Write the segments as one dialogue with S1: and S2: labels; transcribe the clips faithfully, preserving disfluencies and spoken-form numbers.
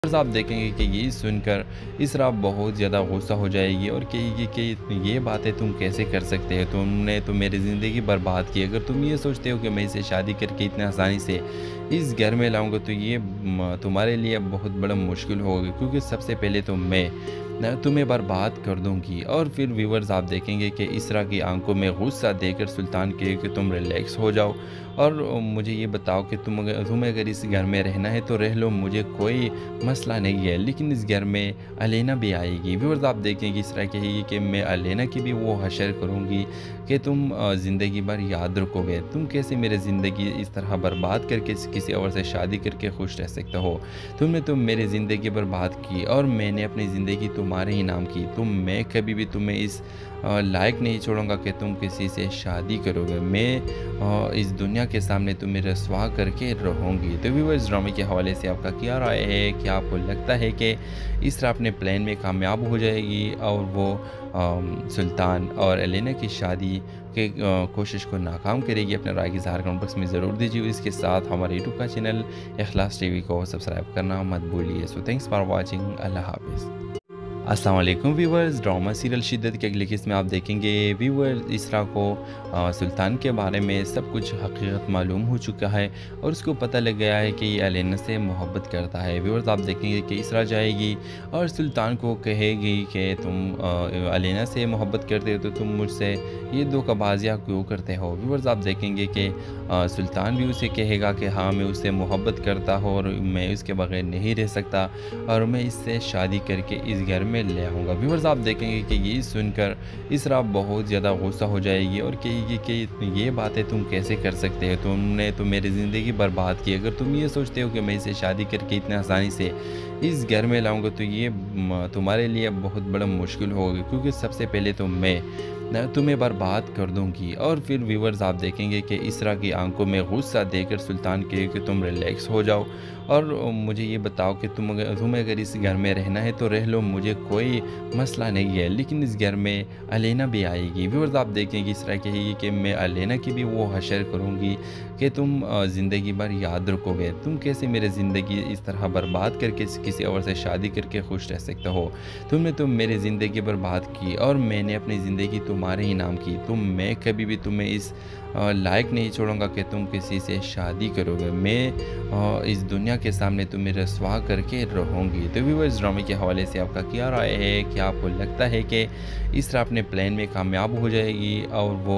S1: बस आप देखेंगे कि ये सुनकर इसरा बहुत ज़्यादा गुस्सा हो जाएगी और कहेगी कि ये बातें तुम कैसे कर सकते हो, तुमने तो मेरी ज़िंदगी बर्बाद की। अगर तुम ये सोचते हो कि मैं इसे शादी करके इतने आसानी से इस घर में लाऊंगा तो ये म, तुम्हारे लिए बहुत बड़ा मुश्किल होगा, क्योंकि सबसे पहले तो मैं न तुम्हें बर्बाद कर दूंगी। और फिर व्यूवर्स आप देखेंगे कि इसरा की आंखों में गुस्सा देकर सुल्तान कहे कि तुम रिलैक्स हो जाओ और मुझे ये बताओ कि तुम अगर तुम्हें अगर इस घर में रहना है तो रह लो, मुझे कोई मसला नहीं है, लेकिन इस घर में अलेना भी आएगी। व्यूअर्स आप देखेंगे इस तरह कहेगी कि मैं अलेना की भी वो हशर करूँगी कि तुम ज़िंदगी भर याद रखोगे, तुम कैसे मेरी ज़िंदगी इस तरह बर्बाद करके किसी और से शादी करके खुश रह सकते हो। तुमने तो मेरी ज़िंदगी बर्बाद की और मैंने अपनी ज़िंदगी तुम्हारे ही नाम की। तुम मैं कभी भी तुम्हें इस लायक नहीं छोड़ूंगा कि तुम किसी से शादी करोगे। मैं इस दुनिया के सामने तुम्हें रसवा करके रहूँगी। तो व्यूअर्स ड्रामे के हवाले से आपका क्या राय है? क्या आपको लगता है कि इसरा अपने प्लान में कामयाब हो जाएगी और वो सुल्तान और एलेना की शादी के कोशिश को नाकाम करेगी? अपने राय की इज़हार कमेंट बॉक्स में ज़रूर दीजिए। इसके साथ हमारे यूट्यूब का चैनल इखलास टीवी को सब्सक्राइब करना मत भूलिए। So thanks for watching. अल्लाह हाफिज़। अस्सलाम वालेकुम व्यूवर्स, ड्रामा सीरियल शिद्दत के अगले किस्त में आप देखेंगे व्यूवर्स इसरा को आ, सुल्तान के बारे में सब कुछ हकीकत मालूम हो चुका है और उसको पता लग गया है कि ये अलेना से मोहब्बत करता है। व्यूवर्स आप देखेंगे कि इसरा जाएगी और सुल्तान को कहेगी कि तुम आ, अलेना से मोहब्बत करते हो तो तुम मुझसे ये धोखाबाजियाँ क्यों करते हो। व्यूवर्स आप देखेंगे कि आ, सुल्तान भी उसे कहेगा कि हाँ मैं उससे मोहब्बत करता हूँ और मैं उसके बगैर नहीं रह सकता और मैं इससे शादी करके इस घर में ले आऊँगा। व्यूवर्स आप देखेंगे कि ये सुनकर इसरा बहुत ज़्यादा गुस्सा हो जाएगी और कहेगी कि ये बातें तुम कैसे कर सकते हो, तुमने तो मेरी ज़िंदगी बर्बाद की। अगर तुम ये सोचते हो कि मैं इसे शादी करके इतने आसानी से इस घर में लाऊंगा तो ये तुम्हारे लिए बहुत बड़ा मुश्किल होगा, क्योंकि सबसे पहले तो मैं तुम्हें बर्बाद कर दूंगी। और फिर व्यूवर्स आप देखेंगे कि इसरा की आंखों में गुस्सा देकर सुल्तान कहे कि तुम रिलैक्स हो जाओ और मुझे ये बताओ कि तुम अगर तुम्हें अगर इस घर में रहना है तो रह लो, मुझे कोई मसला नहीं है, लेकिन इस घर में अलेना भी आएगी। व्यूवर्स आप देखेंगे इस तरह कहेगी कि मैं अलेना की भी वो हशर करूँगी कि तुम ज़िंदगी भर याद रखोगे, तुम कैसे मेरी ज़िंदगी इस तरह बर्बाद करके किसी और से शादी करके खुश रह सकते हो। तुमने तो मेरी ज़िंदगी बर्बाद की और मैंने अपनी ज़िंदगी तुम्हारे ही नाम की। तुम मैं कभी भी तुम्हें इस लायक नहीं छोड़ूंगा कि तुम किसी से शादी करोगे। मैं इस दुनिया के सामने तुम्हें रसवा करके रहूँगी। तो व्यूअर्स ड्रामे के हवाले से आपका क्या राय है? क्या आपको लगता है कि इसरा अपने प्लान में कामयाब हो जाएगी और वो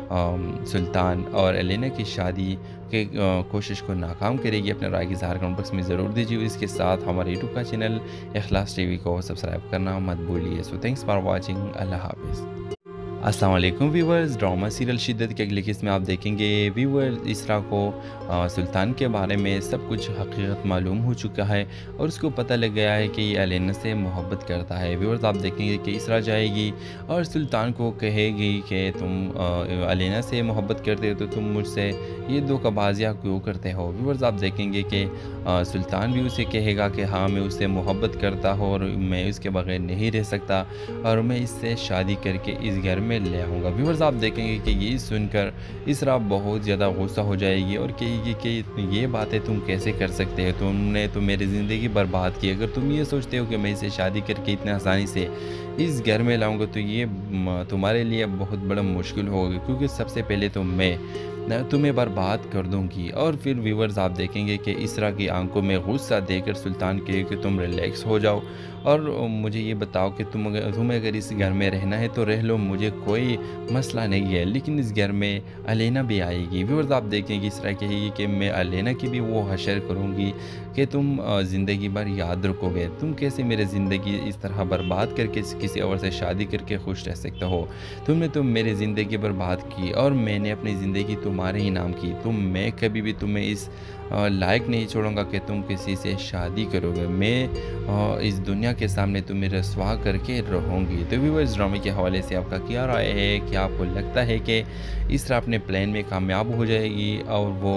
S1: सुल्तान और एलेना की शादी के कोशिश को नाकाम करेगी? अपने राय की इज़हार कमेंट बॉक्स में ज़रूर दीजिए। इसके साथ हमारे यूट्यूब का चैनल इखलास टीवी को सब्सक्राइब करना मत भूलिए। So thanks for watching. अल्लाह हाफिज़। अस्सलाम वालेकुम व्यूवर्स, ड्रामा सीरियल शिद्दत के अगले किस्त में आप देखेंगे व्यूवर्स इसरा को आ, सुल्तान के बारे में सब कुछ हकीकत मालूम हो चुका है और उसको पता लग गया है कि ये अलेना से मोहब्बत करता है। व्यूवर्स आप देखेंगे कि इसरा जाएगी और सुल्तान को कहेगी कि तुम आ, अलेना से मोहब्बत करते हो तो तुम मुझसे ये धोखाबाजियाँ क्यों करते हो। व्यूवर्स आप देखेंगे कि सुल्तान भी उसे कहेगा कि हाँ मैं उससे मोहब्बत करता हूँ और मैं उसके बगैर नहीं रह सकता और मैं इससे शादी करके इस घर में ले आऊँगा। व्यूवर्स आप देखेंगे कि ये सुनकर इसरा बहुत ज़्यादा गुस्सा हो जाएगी और कहेगी कि ये बातें तुम कैसे कर सकते हो, तुमने तो मेरी ज़िंदगी बर्बाद की। अगर तुम ये सोचते हो कि मैं इसे शादी करके इतने आसानी से इस घर में लाऊंगा तो ये तुम्हारे लिए बहुत बड़ा मुश्किल होगा, क्योंकि सबसे पहले तो मैं तुम्हें बर्बाद कर दूंगी। और फिर व्यूवर्स आप देखेंगे कि इसरा की आंखों में गुस्सा देकर सुल्तान कहे कि तुम रिलैक्स हो जाओ और मुझे ये बताओ कि तुम अगर तुम्हें अगर इस घर में रहना है तो रह लो, मुझे कोई मसला नहीं है, लेकिन इस घर में अलेना भी आएगी। व्यूवर्स आप देखेंगे इस तरह कहेगी कि मैं अलेना की भी वो हशर करूँगी कि तुम ज़िंदगी भर याद रखोगे, तुम कैसे मेरी ज़िंदगी इस तरह बर्बाद करके किसी और से शादी करके खुश रह सकते हो। तुमने तो मेरी ज़िंदगी बर्बाद की और मैंने अपनी ज़िंदगी तुम्हारे ही नाम की। तुम मैं कभी भी तुम्हें इस लायक नहीं छोड़ूंगा कि तुम किसी से शादी करोगे। मैं इस दुनिया के सामने तुम्हें रसवा करके रहूँगी। तो व्यूअर्स ड्रामे के हवाले से आपका क्या राय है? क्या आपको लगता है कि इसरा अपने प्लान में कामयाब हो जाएगी और वो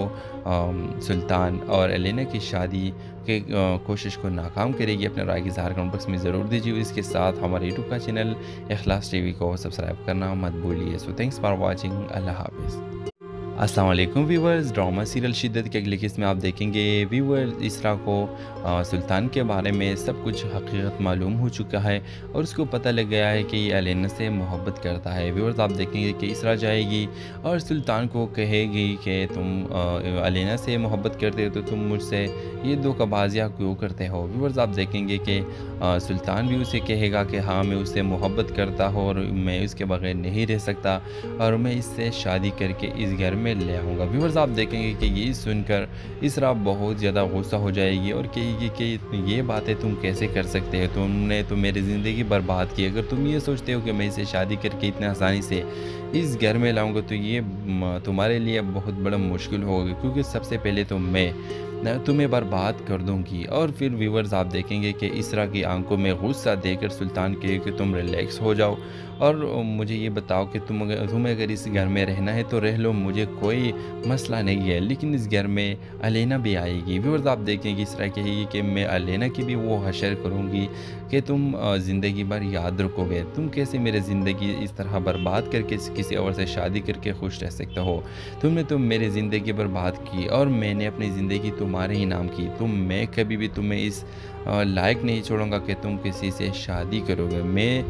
S1: सुल्तान और एलेना की शादी के कोशिश को नाकाम करेगी? अपने राय की इज़हार कमेंट बॉक्स में ज़रूर दीजिए। इसके साथ हमारे यूट्यूब का चैनल इखलास टीवी को सब्सक्राइब करना मत भूलिए। So thanks for watching. अल्लाह हाफिज़। अस्सलाम वालेकुम व्यूवर्स, ड्रामा सीरियल शिद्दत की अगली किस्त में आप देखेंगे व्यूवर्स इसरा को अ, सुल्तान के बारे में सब कुछ हकीकत मालूम हो चुका है और उसको पता लग गया है कि ये अलेना से मोहब्बत करता है। व्यूवर्स आप देखेंगे कि इसरा जाएगी और सुल्तान को कहेगी कि तुम अ, अलेना से मोहब्बत करते हो तो तुम मुझसे ये धोखाबाजियाँ क्यों करते हो। व्यूवर्स आप देखेंगे कि अ, सुल्तान भी उसे कहेगा कि हाँ मैं उससे मोहब्बत करता हूँ और मैं उसके बगैर नहीं रह सकता और मैं इससे शादी करके इस घर में ले आऊँगा। व्यूवर्स आप देखेंगे कि ये सुनकर इसरा बहुत ज़्यादा गुस्सा हो जाएगी और कहेगी कि ये बातें तुम कैसे कर सकते हो, तुमने तो मेरी ज़िंदगी बर्बाद की। अगर तुम ये सोचते हो कि मैं इसे शादी करके इतने आसानी से इस घर में लाऊंगा तो ये म, तुम्हारे लिए बहुत बड़ा मुश्किल होगा, क्योंकि सबसे पहले तो मैं न तुम्हें बर्बाद कर दूंगी। और फिर व्यूवर्स आप देखेंगे कि इसरा की आंखों में गुस्सा देकर सुल्तान कहे कि तुम रिलैक्स हो जाओ और मुझे ये बताओ कि तुम अगर तुम्हें अगर इस घर में रहना है तो रह लो, मुझे कोई मसला नहीं है, लेकिन इस घर में अलेना भी आएगी। व्यूवर्स आप देखेंगे इसरा कहेगी कि मैं अलेना की भी वो हशर करूँगी कि तुम ज़िंदगी भर याद रखोगे, तुम कैसे मेरी ज़िंदगी इस तरह बर्बाद करके किसी और से शादी करके खुश रह सकते हो। तुमने तुम मेरी ज़िंदगी बर्बाद की और मैंने अपनी ज़िंदगी तुम्हारे ही नाम की। तुम मैं कभी भी तुम्हें इस लायक नहीं छोड़ूंगा कि तुम किसी से शादी करोगे।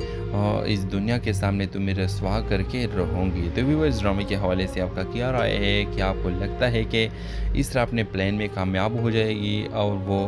S1: मैं इस दुनिया के सामने तुम्हें रसवा करके रहूँगी। तो भी वो इस ड्रामे के हवाले से आपका क्या राय है? क्या आपको लगता है कि इस तरह अपने प्लान में कामयाब हो जाएगी और वो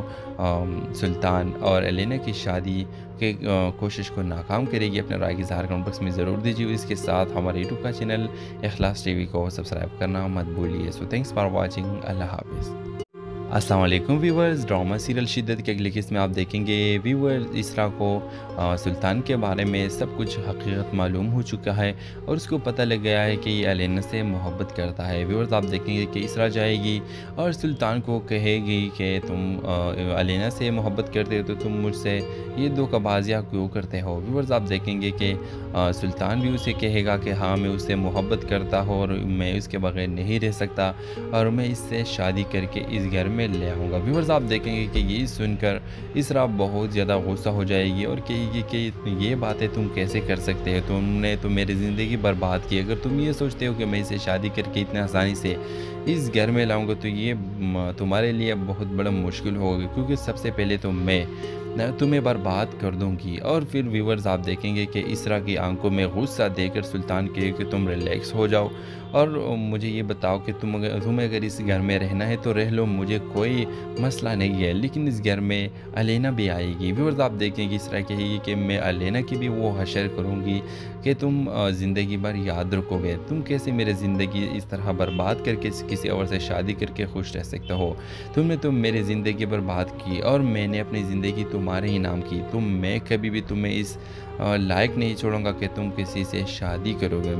S1: आ, सुल्तान और एलेना की शादी के कोशिश को नाकाम करेगी? अपने राय की इज़हार कमेंट बॉक्स में ज़रूर दीजिए। इसके साथ हमारे यूट्यूब का चैनल इखलास टीवी को सब्सक्राइब करना मत भूलिए। So thanks for watching. अल्लाह हाफिज़। अस्सलाम वालेकुम व्यूवर्स, ड्रामा सीरियल शिद्दत की अगली किस्त में आप देखेंगे व्यूवर्स इसरा को अ, सुल्तान के बारे में सब कुछ हकीकत मालूम हो चुका है और उसको पता लग गया है कि ये अलेना से मोहब्बत करता है। व्यूवर्स आप देखेंगे कि इसरा जाएगी और सुल्तान को कहेगी कि तुम अ, अलेना से मोहब्बत करते हो तो तुम मुझसे ये धोखाबाजियाँ क्यों करते हो। व्यूवर्स आप देखेंगे कि अ, सुल्तान भी उसे कहेगा कि हाँ मैं उससे मोहब्बत करता हूँ और मैं उसके बगैर नहीं रह सकता और मैं इससे शादी करके इस घर में ले आऊँगा। व्यूवर्स आप देखेंगे कि ये सुनकर इसरा बहुत ज़्यादा गुस्सा हो जाएगी और कहेगी कि ये बातें तुम कैसे कर सकते हो, तुमने तो मेरी ज़िंदगी बर्बाद की। अगर तुम ये सोचते हो कि मैं इसे शादी करके इतने आसानी से इस घर में लाऊंगा तो ये म, तुम्हारे लिए बहुत बड़ा मुश्किल होगा, क्योंकि सबसे पहले तो मैं न तुम्हें बर्बाद कर दूंगी। और फिर व्यूवर्स आप देखेंगे कि इसरा की आंखों में गुस्सा देकर सुल्तान कहे कि तुम रिलैक्स हो जाओ और मुझे ये बताओ कि तुम अगर तुम्हें अगर इस घर में रहना है तो रह लो, मुझे कोई मसला नहीं है, लेकिन इस घर में अलेना भी आएगी। व्यूवर्स आप देखेंगे इसरा कहेगी कि मैं अलेना की भी वो हशर करूँगी कि तुम ज़िंदगी भर याद रखोगे, तुम कैसे मेरी ज़िंदगी इस तरह बर्बाद करके किसी और से शादी करके खुश रह सकते हो। तुमने तुम मेरी ज़िंदगी बर्बाद की और मैंने अपनी ज़िंदगी तुम्हारे ही नाम की। तुम मैं कभी भी तुम्हें इस लायक नहीं छोड़ूंगा कि तुम किसी से शादी करोगे।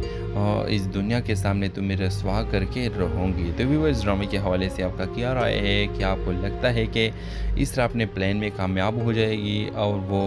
S1: मैं इस दुनिया के सामने तुम्हें रसवा करके रहूँगी। तो भी वो इस ड्रामे के हवाले से आपका क्या राय है? क्या आपको लगता है कि इस तरह अपने प्लान में कामयाब हो जाएगी और वो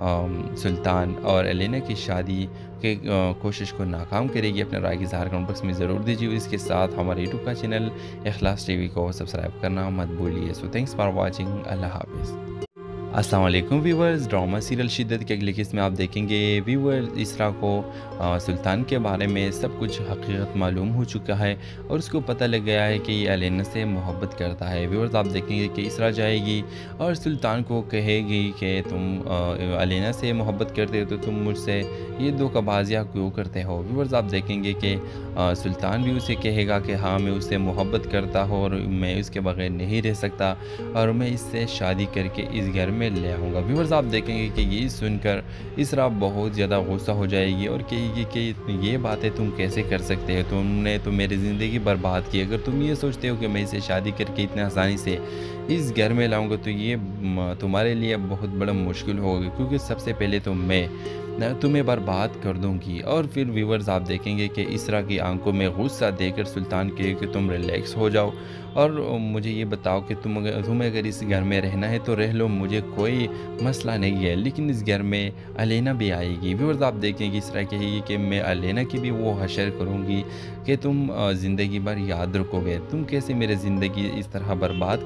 S1: आ, सुल्तान और एलेना की शादी के कोशिश को नाकाम करेगी? अपने राय की इज़हार कमेंट बॉक्स में ज़रूर दीजिए। इसके साथ हमारे यूट्यूब का चैनल इखलास टीवी को सब्सक्राइब करना मत भूलिए। So thanks for watching. अल्लाह हाफिज़। अस्सलाम वालेकुम व्यूवर्स, ड्रामा सीरियल शिद्दत की अगली किस्त में आप देखेंगे व्यूवर्स इसरा को अ, सुल्तान के बारे में सब कुछ हकीकत मालूम हो चुका है और उसको पता लग गया है कि ये अलेना से मोहब्बत करता है। व्यूवर्स आप देखेंगे कि इसरा जाएगी और सुल्तान को कहेगी कि तुम अ, अलेना से मोहब्बत करते हो तो तुम मुझसे ये धोखाबाजियाँ क्यों करते हो। व्यूवर्स आप देखेंगे कि अ, सुल्तान भी उसे कहेगा कि हाँ मैं उससे मोहब्बत करता हूँ और मैं उसके बगैर नहीं रह सकता और मैं इससे शादी करके इस घर में ले आऊँगा। व्यूवर्स आप देखेंगे कि ये सुनकर इसरा बहुत ज़्यादा गुस्सा हो जाएगी और कहेगी कि ये बातें तुम कैसे कर सकते हो, तुमने तो मेरी ज़िंदगी बर्बाद की। अगर तुम ये सोचते हो कि मैं इसे शादी करके इतने आसानी से इस घर में लाऊंगा तो ये म, तुम्हारे लिए बहुत बड़ा मुश्किल होगा, क्योंकि सबसे पहले तो मैं न तुम्हें बर्बाद कर दूंगी। और फिर व्यूवर्स आप देखेंगे कि इसरा की आंखों में गुस्सा देकर सुल्तान कहे कि तुम रिलैक्स हो जाओ और मुझे ये बताओ कि तुम अगर तुम्हें अगर इस घर में रहना है तो रह लो, मुझे कोई मसला नहीं है, लेकिन इस घर में अलेना भी आएगी। व्यूवर्स आप देखेंगे इसरा कहेगी कि मैं अलेना की भी वो हशर करूँगी कि तुम ज़िंदगी भर याद रखोगे, तुम कैसे मेरी ज़िंदगी इस तरह बर्बाद करके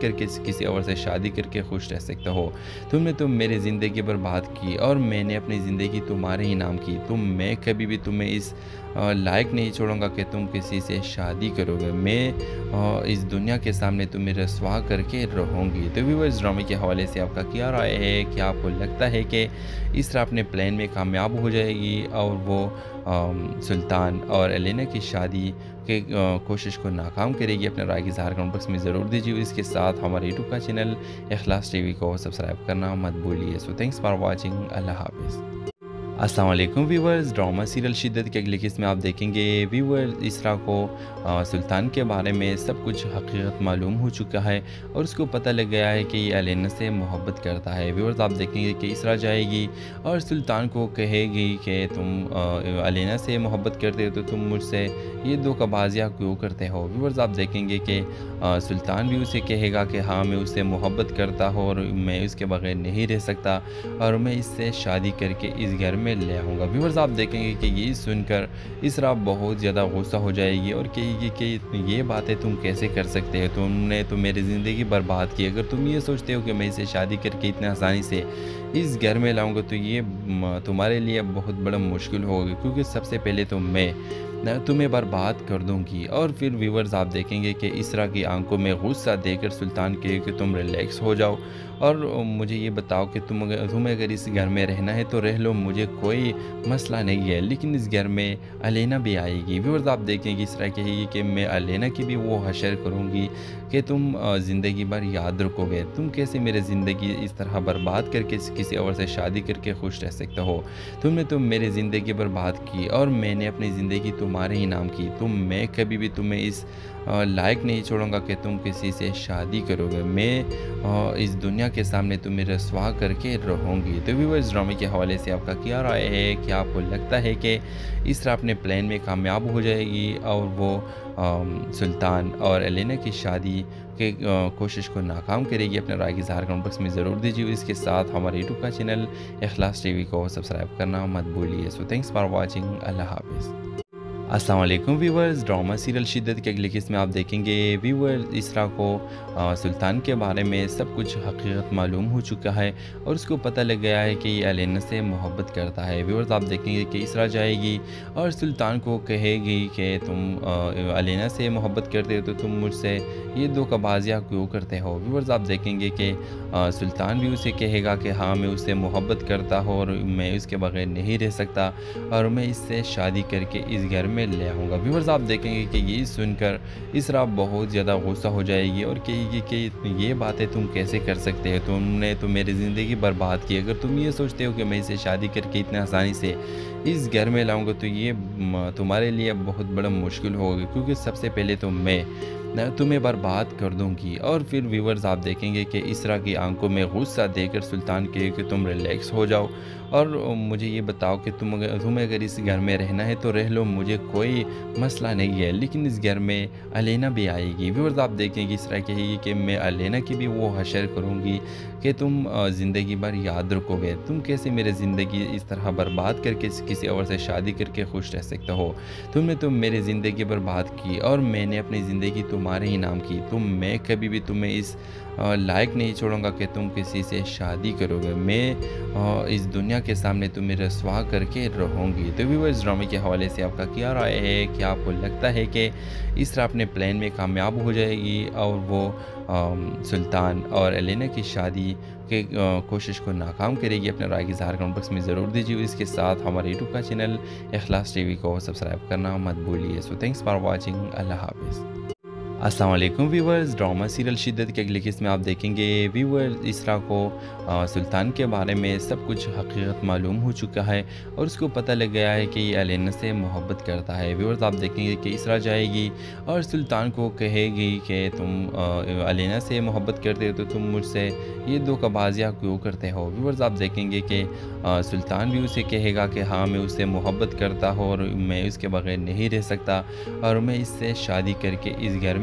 S1: किसी और से शादी करके खुश रह सकते हो। तुमने तो मेरी ज़िंदगी बर्बाद की और मैंने अपनी ज़िंदगी तुम्हारे ही नाम की। तुम मैं कभी भी तुम्हें इस अ, लायक नहीं छोड़ूंगा कि तुम किसी से शादी करोगे। मैं अ, इस दुनिया के सामने तुम्हें रसवा करके रहूँगी। तो व्यूअर्स, ड्रामे के हवाले से आपका क्या राय है? क्या आपको लगता है कि इसरा अपने प्लान में कामयाब हो जाएगी और वो अम, सुल्तान और एलेना की शादी के अ, कोशिश को नाकाम करेगी? अपने राय की इज़हार कमेंट बॉक्स में ज़रूर दीजिए। इसके साथ हमारे यूट्यूब का चैनल इखलास टीवी को सब्सक्राइब करना मत भूलिए। So thanks for watching. अल्लाह हाफिज़। अस्सलाम वालेकुम व्यूवर्स, ड्रामा सीरियल शिद्दत के अगली किस्त में आप देखेंगे व्यूवर्स इसरा को अ, सुल्तान के बारे में सब कुछ हकीकत मालूम हो चुका है और उसको पता लग गया है कि ये एलेना से मोहब्बत करता है। व्यूवर्स, आप देखेंगे कि इसरा जाएगी और सुल्तान को कहेगी कि तुम अ, एलेना से मोहब्बत करते हो तो तुम मुझसे ये धोखाबाजियाँ क्यों करते हो। व्यूवर्स, आप देखेंगे कि अ, सुल्तान भी उसे कहेगा कि हाँ, मैं उससे मोहब्बत करता हूँ और मैं उसके बगैर नहीं रह सकता और मैं इससे शादी करके इस घर में ले आऊँगा। व्यूअर्स, आप देखेंगे कि ये सुनकर इसरा बहुत ज़्यादा गुस्सा हो जाएगी और कहेगी कि ये बातें तुम कैसे कर सकते हो, तुमने तो मेरी ज़िंदगी बर्बाद की। अगर तुम ये सोचते हो कि मैं इसे शादी करके इतने आसानी से इस घर में लाऊंगा तो ये म, तुम्हारे लिए बहुत बड़ा मुश्किल होगा, क्योंकि सबसे पहले तो मैं न तुम्हें बर्बाद कर दूंगी। और फिर व्यूवर्स, आप देखेंगे कि इसरा की आंखों में गुस्सा देकर सुल्तान कहे कि तुम रिलैक्स हो जाओ और मुझे ये बताओ कि तुम अगर तुम्हें अगर इस घर में रहना है तो रह लो, मुझे कोई मसला नहीं है, लेकिन इस घर में एलेना भी आएगी। व्यूवर्स, आप देखेंगे इसरा कहेगी कि मैं एलेना की भी वो हशर करूँगी कि तुम ज़िंदगी भर याद रखोगे। तुम कैसे मेरी ज़िंदगी इस तरह बर्बाद करके किसी और से शादी करके खुश रह सकते हो। तुमने तो मेरी ज़िंदगी बर्बाद की और मैंने अपनी ज़िंदगी तुम्हारे ही नाम की। तुम मैं कभी भी तुम्हें इस अ, लायक नहीं छोड़ूंगा कि तुम किसी से शादी करोगे। मैं अ, इस दुनिया के सामने तुम्हें रसवा करके रहूँगी। तो व्यूअर्स, ड्रामे के हवाले से आपका क्या राय है? क्या आपको लगता है कि इसरा अपने प्लान में कामयाब हो जाएगी और वो अम, सुल्तान और एलेना की शादी के अ, कोशिश को नाकाम करेगी? अपने राय की इज़हार कमेंट बॉक्स में ज़रूर दीजिए। इसके साथ हमारे यूट्यूब का चैनल इखलास टीवी को सब्सक्राइब करना मत भूलिए। So thanks for watching. अल्लाह हाफिज़। अस्सलाम वालेकुम व्यूवर्स, ड्रामा सीरियल शिद्दत के अगली किस्त में आप देखेंगे व्यूवर्स इसरा को अ, सुल्तान के बारे में सब कुछ हकीकत मालूम हो चुका है और उसको पता लग गया है कि ये एलेना से मोहब्बत करता है। व्यूवर्स, आप देखेंगे कि इसरा जाएगी और सुल्तान को कहेगी कि तुम अ, एलेना से मोहब्बत करते हो तो तुम मुझसे ये धोखाबाजियाँ क्यों करते हो। व्यूवर्स, आप देखेंगे कि अ, सुल्तान भी उसे कहेगा कि हाँ, मैं उससे मोहब्बत करता हूँ और मैं उसके बगैर नहीं रह सकता और मैं इससे शादी करके इस घर में ले आऊँगा। व्यूअर्स, आप देखेंगे कि ये सुनकर इसरा बहुत ज़्यादा गुस्सा हो जाएगी और कहेगी कि ये बातें तुम कैसे कर सकते हो, तुमने तो मेरी ज़िंदगी बर्बाद की। अगर तुम ये सोचते हो कि मैं इसे शादी करके इतने आसानी से इस घर में लाऊंगा तो ये म, तुम्हारे लिए बहुत बड़ा मुश्किल होगा, क्योंकि सबसे पहले तो मैं न तुम्हें बर्बाद कर दूंगी। और फिर व्यूवर्स, आप देखेंगे कि इसरा की आंखों में गुस्सा देकर सुल्तान कहे कि तुम रिलैक्स हो जाओ और मुझे ये बताओ कि तुम अगर तुम्हें अगर इस घर में रहना है तो रह लो, मुझे कोई मसला नहीं है, लेकिन इस घर में एलेना भी आएगी। व्यूवर्स, आप देखेंगे इसरा कहेगी कि मैं एलेना की भी वो हशर करूँगी कि तुम ज़िंदगी भर याद रखोगे। तुम कैसे मेरी ज़िंदगी इस तरह बर्बाद करके किसी और से शादी करके खुश रह सकते हो। तुमने तो मेरी ज़िंदगी बर्बाद की और मैंने अपनी ज़िंदगी तुम्हारे ही नाम की। तुम मैं कभी भी तुम्हें इस अ, लायक नहीं छोड़ूंगा कि तुम किसी से शादी करोगे। मैं अ, इस दुनिया के सामने तुम्हें रसवा करके रहूँगी। तो व्यूअर्स, ड्रामे के हवाले से आपका क्या राय है? क्या आपको लगता है कि इसरा अपने प्लान में कामयाब हो जाएगी और वो अम, सुल्तान और एलेना की शादी के अ, कोशिश को नाकाम करेगी? अपने राय की इज़हार कमेंट बॉक्स में ज़रूर दीजिए। इसके साथ हमारे यूट्यूब का चैनल इखलास टीवी को सब्सक्राइब करना मत भूलिए। So thanks for watching. अल्लाह हाफिज़। अस्सलाम वालेकुम व्यूवर्स, ड्रामा सीरियल शिद्दत के अगली किस्त में आप देखेंगे व्यूवर्स इसरा को अ, सुल्तान के बारे में सब कुछ हकीकत मालूम हो चुका है और उसको पता लग गया है कि ये एलेना से मोहब्बत करता है। व्यूवर्स, आप देखेंगे कि इसरा जाएगी और सुल्तान को कहेगी कि तुम अ, एलेना से मोहब्बत करते हो तो तुम मुझसे ये धोखाबाजियाँ क्यों करते हो। व्यूवर्स, आप देखेंगे कि अ, सुल्तान भी उसे कहेगा कि हाँ, मैं उससे मोहब्बत करता हूँ और मैं उसके बगैर नहीं रह सकता और मैं इससे शादी करके इस घर में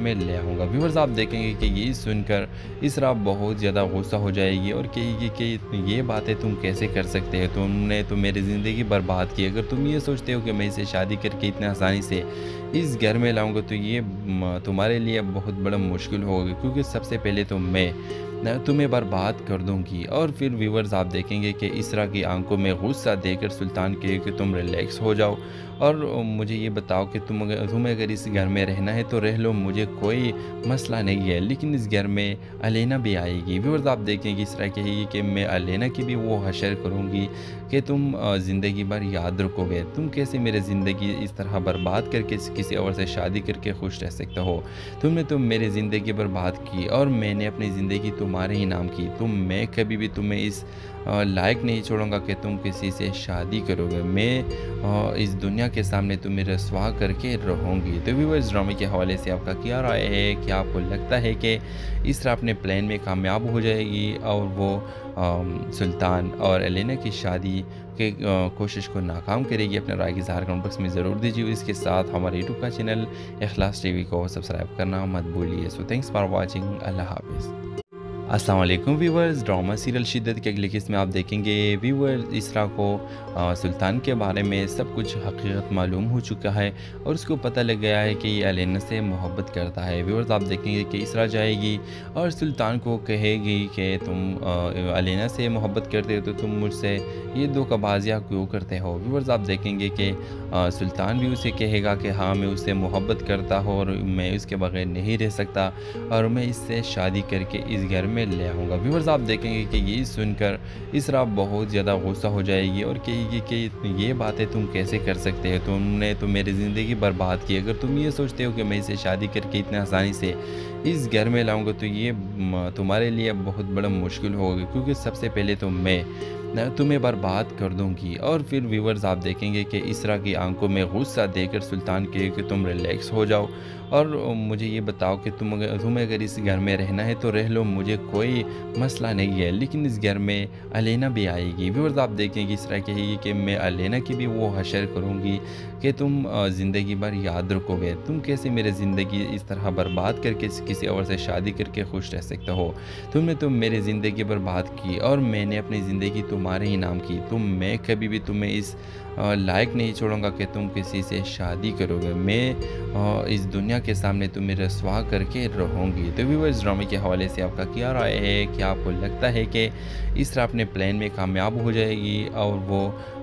S1: में ले आऊँगा। व्यूअर्स आप देखेंगे कि ये सुनकर इसरा बहुत ज़्यादा गुस्सा हो जाएगी और कहेगी कि ये बातें तुम कैसे कर सकते हो, तुमने तो मेरी ज़िंदगी बर्बाद की। अगर तुम ये सोचते हो कि मैं इसे शादी करके इतने आसानी से इस घर में लाऊँगा तो ये म तुम्हारे लिए बहुत बड़ा मुश्किल होगा, क्योंकि सबसे पहले तो मैं न तुम्हें बर्बाद कर दूँगी। और फिर व्यूअर्स आप देखेंगे कि इसरा की आंखों में गुस्सा देकर सुल्तान कहे कि तुम रिलैक्स हो जाओ और मुझे ये बताओ कि तुम अगर तुम्हें अगर इस घर में रहना है तो रह लो, मुझे कोई मसला नहीं है, लेकिन इस घर में अलेना भी आएगी। व्यूअर्स आप देखेंगे इसरा कहेगी कि मैं अलेना की भी वो हशर करूँगी कि तुम ज़िंदगी भर याद रखोगे, तुम कैसे मेरी ज़िंदगी इस तरह बर्बाद करके किसी और से शादी करके खुश रह सकते हो। तुमने तो मेरी ज़िंदगी बर्बाद की और मैंने अपनी ज़िंदगी तुम्हारे ही नाम की। तुम मैं कभी भी तुम्हें इस लायक नहीं छोड़ूंगा कि तुम किसी से शादी करोगे। मैं इस दुनिया के सामने तुम्हें रसवा करके रहूँगी। तो व्यूअर्स ड्रामे के हवाले से आपका क्या राय है? क्या आपको लगता है कि इसरा अपने प्लान में कामयाब हो जाएगी और वो सुल्तान और एलेना की शादी के कोशिश को नाकाम करेगी? अपने राय की इज़हार कमेंट बॉक्स में ज़रूर दीजिए। इसके साथ हमारे यूट्यूब का चैनल इखलास टीवी को सब्सक्राइब करना मत भूलिए। So thanks for watching. अल्लाह हाफिज़। अस्सलाम वालेकुम व्यूवर्स, ड्रामा सीरियल शिद्दत के अगले किस्त में आप देखेंगे व्यूवर्स इसरा को आ, सुल्तान के बारे में सब कुछ हकीकत मालूम हो चुका है और उसको पता लग गया है कि ये अलेना से मोहब्बत करता है। व्यूवर्स आप देखेंगे कि इसरा जाएगी और सुल्तान को कहेगी कि तुम आ, अलेना से मोहब्बत करते हो तो तुम मुझसे ये धोखाबाजियाँ क्यों करते हो। व्यूवर्स आप देखेंगे कि सुल्तान भी उसे कहेगा कि हाँ मैं उससे मोहब्बत करता हूँ और मैं उसके बगैर नहीं रह सकता और मैं इससे शादी करके इस घर में ले आऊँगा। व्यूअर्स आप देखेंगे कि ये सुनकर इसरा बहुत ज़्यादा गुस्सा हो जाएगी और कहेगी कि ये बातें तुम कैसे कर सकते हो, तुमने तो मेरी ज़िंदगी बर्बाद की। अगर तुम ये सोचते हो कि मैं इसे शादी करके इतने आसानी से इस घर में लाऊँगा तो ये तुम्हारे लिए बहुत बड़ा मुश्किल होगा, क्योंकि सबसे पहले तो मैं तुम्हें बर्बाद कर दूंगी। और फिर व्यूअर्स आप देखेंगे कि इसरा की आंखों में गुस्सा देकर सुल्तान कहे कि तुम रिलैक्स हो जाओ और मुझे ये बताओ कि तुम अगर तुम्हें अगर इस घर में रहना है तो रह लो, मुझे कोई मसला नहीं है, लेकिन इस घर में अलेना भी आएगी। व्यूअर्स आप देखेंगे इसरा कहेगी कि मैं अलेना की भी वो हशर करूँगी कि तुम ज़िंदगी भर याद रखोगे, तुम कैसे मेरी ज़िंदगी इस तरह बर्बाद करके किसी और से शादी करके खुश रह सकते हो। तुमने तो मेरी ज़िंदगी बर्बाद की और मैंने अपनी ज़िंदगी तुम्हारे ही नाम की। तुम मैं कभी भी तुम्हें इस लायक नहीं छोड़ूंगा कि तुम किसी से शादी करोगे। मैं इस दुनिया के सामने तुम्हें रसवा करके रहूँगी। तो व्यूअर्स ड्रामे के हवाले से आपका क्या राय है? क्या आपको लगता है कि इसरा अपने प्लान में कामयाब हो जाएगी और वो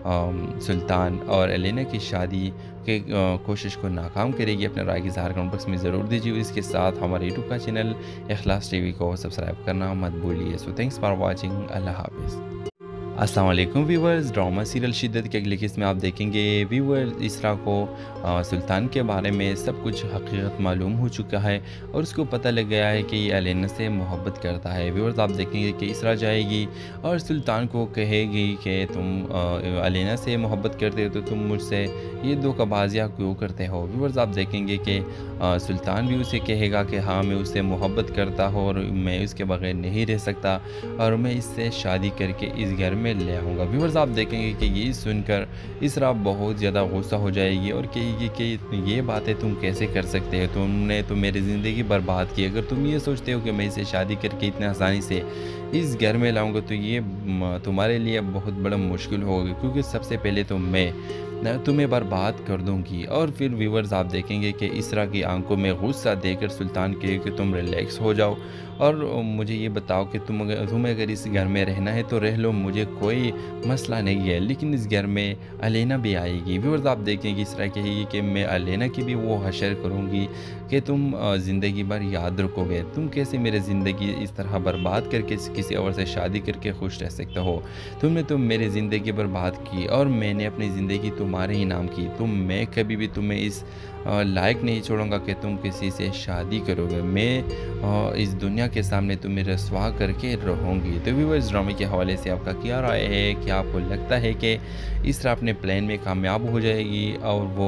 S1: सुल्तान और एलेना की शादी के कोशिश को नाकाम करेगी? अपने राय की इज़हार कमेंट बॉक्स में ज़रूर दीजिए। इसके साथ हमारे यूट्यूब का चैनल इखलास टीवी को सब्सक्राइब करना मत भूलिए। So thanks for watching. अल्लाह हाफिज़। अस्सलाम वालेकुम व्यूवर्स, ड्रामा सीरियल शिद्दत के अगले किस्त में आप देखेंगे व्यूवर्स इसरा को आ, सुल्तान के बारे में सब कुछ हकीकत मालूम हो चुका है और उसको पता लग गया है कि ये अलेना से मोहब्बत करता है। व्यूवर्स आप देखेंगे कि इसरा जाएगी और सुल्तान को कहेगी कि तुम आ, अलेना से मोहब्बत करते हो तो तुम मुझसे ये धोखाबाजियाँ क्यों करते हो। व्यूवर्स आप देखेंगे कि सुल्तान भी उसे कहेगा कि हाँ मैं उससे मोहब्बत करता हूँ और मैं उसके बगैर नहीं रह सकता और मैं इससे शादी करके इस घर में ले आऊँगा। व्यूअर्स आप देखेंगे कि ये सुनकर इसरा बहुत ज़्यादा गुस्सा हो जाएगी और कहेगी कि ये बातें तुम कैसे कर सकते हो, तुमने तो मेरी ज़िंदगी बर्बाद की। अगर तुम ये सोचते हो कि मैं इसे शादी करके इतने आसानी से इस घर में लाऊँगा तो ये तुम्हारे लिए बहुत बड़ा मुश्किल होगा, क्योंकि सबसे पहले तो मैं तुम्हें बर्बाद कर दूंगी। और फिर व्यूअर्स आप देखेंगे कि इसरा की आंखों में गुस्सा देकर सुल्तान कहे कि तुम रिलैक्स हो जाओ और मुझे ये बताओ कि तुम अगर तुम्हें अगर इस घर में रहना है तो रह लो, मुझे कोई मसला नहीं है, लेकिन इस घर में अलेना भी आएगी। व्यूअर्स आप देखेंगे इसरा कहेगी कि मैं अलेना की भी वो हशर करूँगी कि तुम ज़िंदगी भर याद रखोगे, तुम कैसे मेरी ज़िंदगी इस तरह बर्बाद करके किसी और से शादी करके खुश रह सकते हो। तुमने तो मेरी ज़िंदगी बर्बाद की और मैंने अपनी ज़िंदगी तुम्हारे ही नाम की। तुम मैं कभी भी तुम्हें इस लायक नहीं छोड़ूंगा कि तुम किसी से शादी करोगे। मैं इस दुनिया के सामने तुम्हें रसवा करके रहूँगी। तो व्यूअर्स ड्रामे के हवाले से आपका क्या राय है? क्या आपको लगता है कि इसरा अपने प्लान में कामयाब हो जाएगी और वो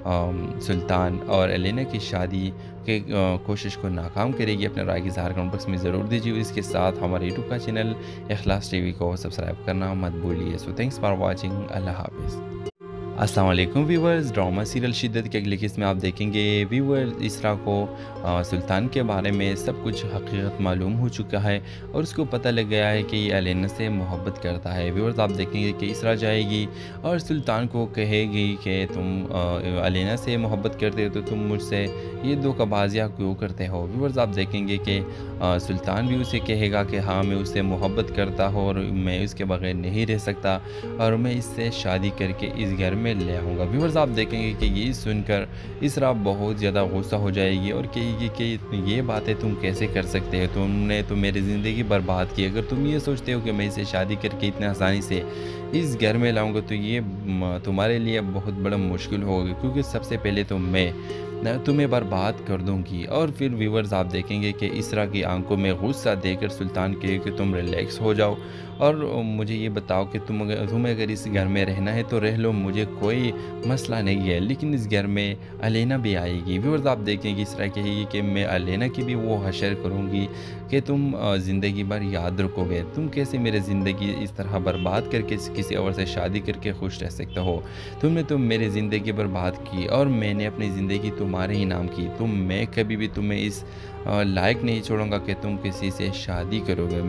S1: सुल्तान और एलेना की शादी के कोशिश को नाकाम करेगी? अपने राय की इज़हार कमेंट बॉक्स में ज़रूर दीजिए। इसके साथ हमारे यूट्यूब का चैनल इखलास टीवी को सब्सक्राइब करना मत भूलिए। So thanks for watching. अल्लाह हाफिज़। अस्सलाम वालेकुम व्यूवर्स। ड्रामा सीरियल शिद्दत की अगली किस्त में आप देखेंगे व्यूवर्स इसरा को अ, सुल्तान के बारे में सब कुछ हकीकत मालूम हो चुका है और उसको पता लग गया है कि ये अलेना से मोहब्बत करता है। व्यूवर्स आप देखेंगे कि इसरा जाएगी और सुल्तान को कहेगी कि तुम अ, अलेना से मोहब्बत करते हो तो तुम मुझसे ये धोखाबाजियाँ क्यों करते हो। व्यूवर्स आप देखेंगे कि अ, सुल्तान भी उसे कहेगा कि हाँ मैं उससे मोहब्बत करता हूँ और मैं उसके बगैर नहीं रह सकता और मैं इससे शादी करके इस घर में ले आऊँगा। व्यूवर्स आप देखेंगे कि ये सुनकर इसरा बहुत ज़्यादा गुस्सा हो जाएगी और कहेगी कि ये बातें तुम कैसे कर सकते हो, तुमने तो मेरी ज़िंदगी बर्बाद की। अगर तुम ये सोचते हो कि मैं इसे शादी करके इतने आसानी से इस घर में लाऊंगा तो ये म, तुम्हारे लिए बहुत बड़ा मुश्किल होगा, क्योंकि सबसे पहले तो मैं न तुम्हें बर्बाद कर दूंगी। और फिर व्यूवर्स आप देखेंगे कि इसरा की आंखों में गुस्सा देकर सुल्तान कहे कि तुम रिलैक्स हो जाओ और मुझे ये बताओ कि तुम अगर तुम्हें अगर इस घर में रहना है तो रह लो, मुझे कोई मसला नहीं है, लेकिन इस घर में अलेना भी आएगी। व्यूवर्स आप देखेंगे इसरा कहेगी कि मैं अलेना की भी वो हशर करूँगी कि तुम ज़िंदगी भर याद रखोगे, तुम कैसे मेरी ज़िंदगी इस तरह बर्बाद करके किसी और से शादी करके खुश रह सकते हो। तुमने तो मेरी ज़िंदगी बर्बाद की और मैंने अपनी ज़िंदगी तुम्हारे ही नाम की। तुम मैं कभी भी तुम्हें इस लायक नहीं छोड़ूंगा कि तुम किसी से शादी करोगे।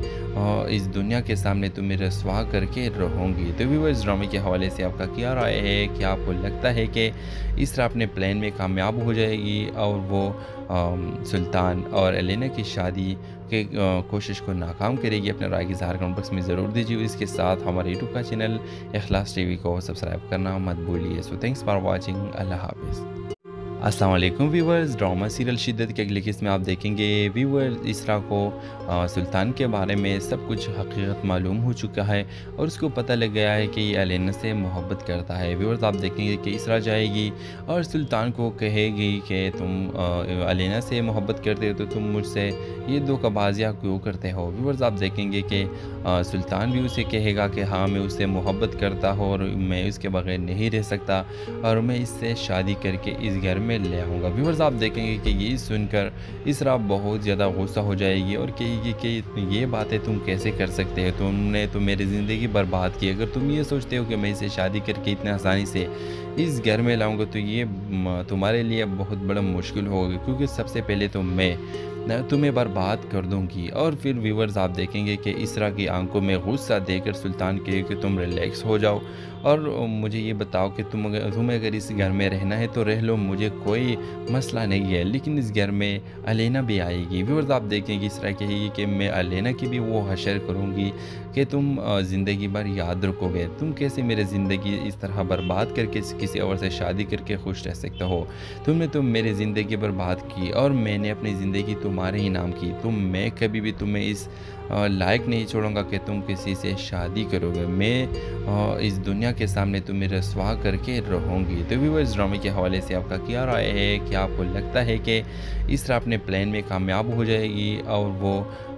S1: मैं इस दुनिया के सामने तुम्हें रसवा करके रहूँगी। तो भी वो इस ड्रामे के हवाले से आपका क्या राय है? क्या आपको लगता है कि इस तरह अपने प्लान में कामयाब हो जाएगी और वो आ, सुल्तान और एलेना की शादी के कोशिश को नाकाम करेगी? अपने राय की इज़हार कमेंट बॉक्स में ज़रूर दीजिए। इसके साथ हमारे यूट्यूब का चैनल इखलास टीवी को सब्सक्राइब करना मत भूलिए। So thanks for watching. अल्लाह हाफिज़। अस्सलाम वालेकुम व्यूवर्स। ड्रामा सीरियल शिद्दत की अगली किस्त में आप देखेंगे व्यूवर्स इसरा को अ, सुल्तान के बारे में सब कुछ हकीकत मालूम हो चुका है और उसको पता लग गया है कि ये अलेना से मोहब्बत करता है। व्यूवर्स आप देखेंगे कि इसरा जाएगी और सुल्तान को कहेगी कि तुम अ, अलेना से मोहब्बत करते हो तो तुम मुझसे ये धोखाबाजियाँ क्यों करते हो। व्यूवर्स आप देखेंगे कि अ, सुल्तान भी उसे कहेगा कि हाँ मैं उससे मोहब्बत करता हूँ और मैं उसके बगैर नहीं रह सकता और मैं इससे शादी करके इस घर में ले आऊँगा। व्यूवर्स आप देखेंगे कि ये सुनकर इसरा बहुत ज़्यादा गुस्सा हो जाएगी और कहेगी कि ये बातें तुम कैसे कर सकते हो, तुमने तो मेरी ज़िंदगी बर्बाद की। अगर तुम ये सोचते हो कि मैं इसे शादी करके इतने आसानी से इस घर में लाऊंगा तो ये म, तुम्हारे लिए बहुत बड़ा मुश्किल होगा, क्योंकि सबसे पहले तो मैं न तुम्हें बर्बाद कर दूंगी। और फिर व्यूवर्स आप देखेंगे कि इसरा की आंखों में गुस्सा देकर सुल्तान कहे कि तुम रिलैक्स हो जाओ और मुझे ये बताओ कि तुम अगर तुम्हें अगर इस घर में रहना है तो रह लो, मुझे कोई मसला नहीं है, लेकिन इस घर में अलेना भी आएगी। व्यूवर्स आप देखेंगे इसरा कहेगी कि मैं अलेना की भी वो हशर करूँगी कि तुम ज़िंदगी भर याद रखोगे, तुम कैसे मेरी ज़िंदगी इस तरह बर्बाद करके किसी और से शादी करके खुश रह सकते हो। तुमने तो मेरी ज़िंदगी बर्बाद की और मैंने अपनी ज़िंदगी तुम्हारे ही नाम की। तुम मैं कभी भी तुम्हें इस लायक नहीं छोड़ूंगा कि तुम किसी से शादी करोगे। मैं इस दुनिया के सामने तुम्हें रसवा करके रहूँगी। तो भी वो इस ड्रामे के हवाले से आपका क्या राय है? क्या आपको लगता है कि इस तरह अपने प्लान में कामयाब हो जाएगी और वो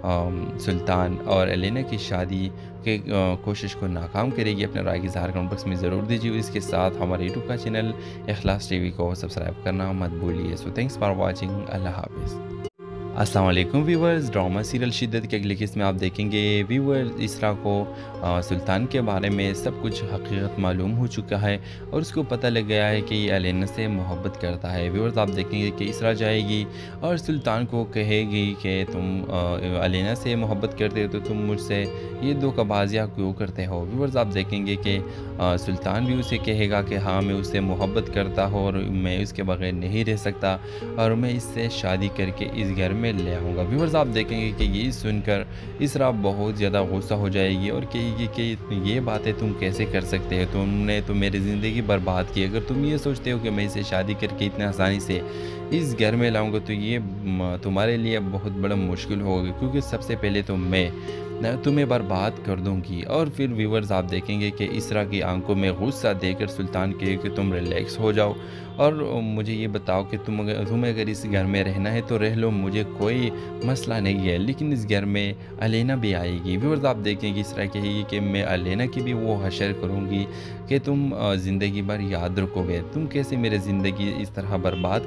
S1: आ, सुल्तान और एलेना की शादी के कोशिश को नाकाम करेगी? अपने राय की इज़हार कमेंट बॉक्स में ज़रूर दीजिए। इसके साथ हमारे यूट्यूब का चैनल इखलास टीवी को सब्सक्राइब करना मत भूलिए। So thanks for watching. अल्लाह हाफिज़। अस्सलाम वालेकुम व्यूवर्स। ड्रामा सीरियल शिद्दत की अगली किस्त में आप देखेंगे व्यूवर्स इसरा को अ, सुल्तान के बारे में सब कुछ हकीकत मालूम हो चुका है और उसको पता लग गया है कि ये अलेना से मोहब्बत करता है। व्यूवर्स आप देखेंगे कि इसरा जाएगी और सुल्तान को कहेगी कि तुम अ, अलेना से मोहब्बत करते हो तो तुम मुझसे ये धोखाबाजियाँ क्यों करते हो। व्यूवर्स आप देखेंगे कि अ, सुल्तान भी उसे कहेगा कि हाँ मैं उससे मोहब्बत करता हूँ और मैं उसके बगैर नहीं रह सकता और मैं इससे शादी करके इस घर में ले आऊँगा। व्यूवर्स आप देखेंगे कि ये सुनकर इसरा बहुत ज़्यादा गुस्सा हो जाएगी और कहेगी कि ये बातें तुम कैसे कर सकते हो, तुमने तो मेरी ज़िंदगी बर्बाद की। अगर तुम ये सोचते हो कि मैं इसे शादी करके इतने आसानी से इस घर में लाऊंगा तो ये म, तुम्हारे लिए बहुत बड़ा मुश्किल होगा, क्योंकि सबसे पहले तो मैं न तुम्हें बर्बाद कर दूंगी। और फिर व्यूवर्स आप देखेंगे कि इसरा की आंखों में गुस्सा देकर सुल्तान कहे कि तुम रिलैक्स हो जाओ और मुझे ये बताओ कि तुम अगर तुम्हें अगर इस घर में रहना है तो रह लो, मुझे कोई मसला नहीं है, लेकिन इस घर में अलेना भी आएगी। व्यूवर्स आप देखेंगे इसरा कहेगी कि मैं अलेना की भी वो हशर करूँगी कि तुम ज़िंदगी भर याद रखोगे, तुम कैसे मेरी ज़िंदगी इस तरह बर्बाद करके